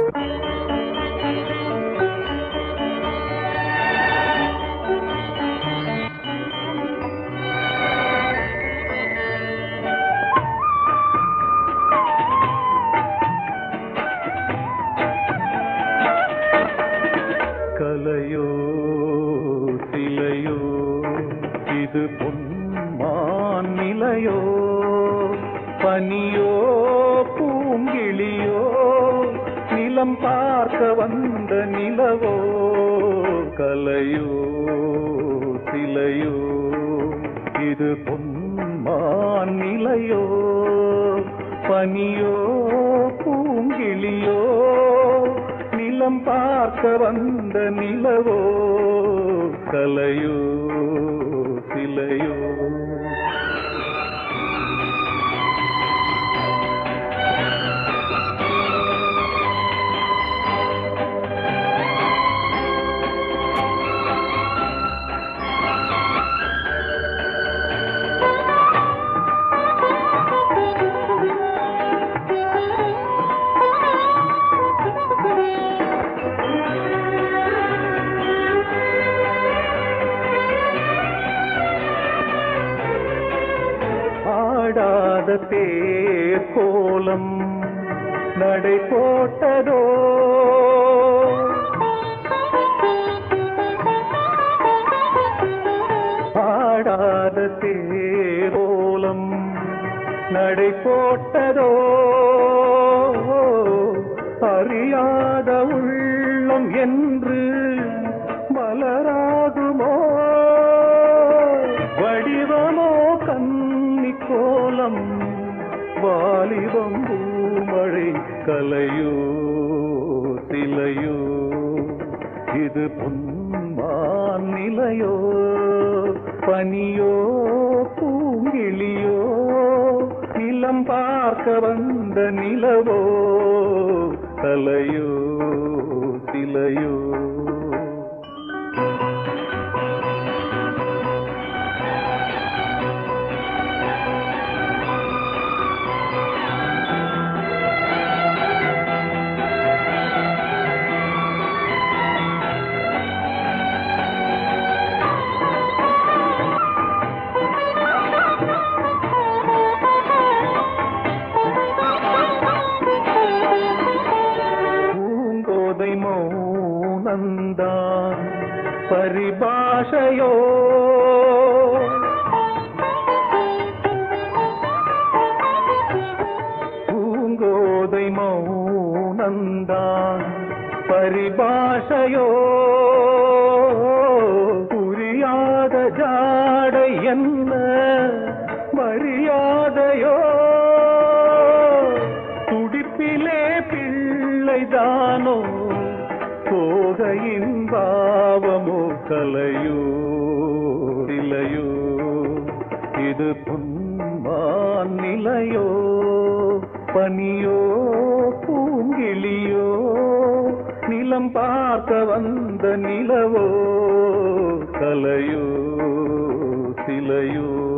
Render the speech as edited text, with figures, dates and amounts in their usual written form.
கலையோ சிலையோ இது பொன்மான் நிலையோ, பனியோ பூங்கிளியோ நிலம் பார்க்க வந்த நிலவோ. கலையோ சிலையோ இது பொன்மான் நிலையோ, பனியோ பூங்கிளியோ நிலம் பார்க்க வந்த நிலவோ. கலையோ சிலையோ. ஆடாத தேர் கோலம் நடை போட்டதோ, ஆடாத தேர் கோலம் நடை போட்டதோ. அறியாத உள்ளம் என்று மலராகுமோ, வடிவமோ கன்னி கோலம் வாலிபம் பூமழை. கலையோ சிலையோ இது பொன்மான் நிலையோ, பனியோ பூங்கிளியோ நிலம் பார்க்க வந்த நிலவோ. கலையோ சிலையோ. மௌனந்தான் பரிபாஷையோ, பூங்கோதை மௌனந்தான் பரிபாஷையோ. புரியாத ஜாடை என்ன மரியாதையோ, துடிப்பிலே பிள்ளைதானோ போகையின் பாவமோ. கலையோ சிலையோ இது பொன்மான் நிலையோ, பனியோ பூங்கிளியோ நிலம் பார்க்க வந்த நிலவோ. கலையோ சிலையோ.